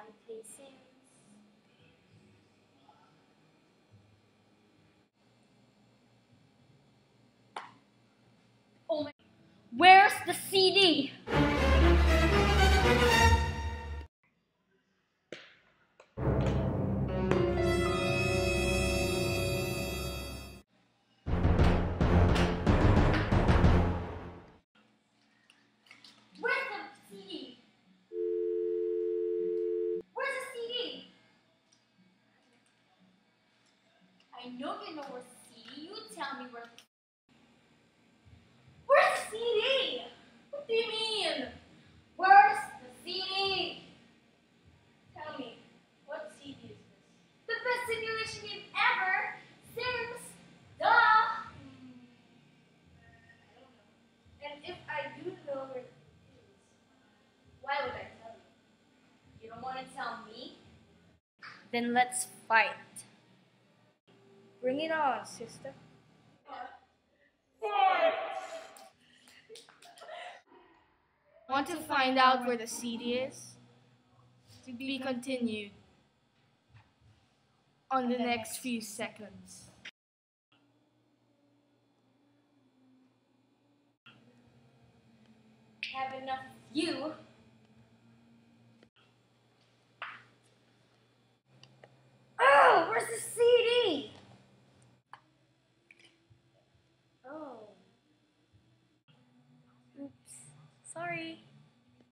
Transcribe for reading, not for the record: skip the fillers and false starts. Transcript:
play Sims. Oh my, where's the CD? I know you know where's the CD. You tell me where's the CD? What do you mean? Where's the CD? Tell me, what CD is this? The best simulation game ever! Sims! Duh! I don't know. And if I do know where it is, why would I tell you? You don't want to tell me? Then let's fight. Bring it on, sister. Want to find out where the CD is? To be continued on the next few seconds. Have enough of you.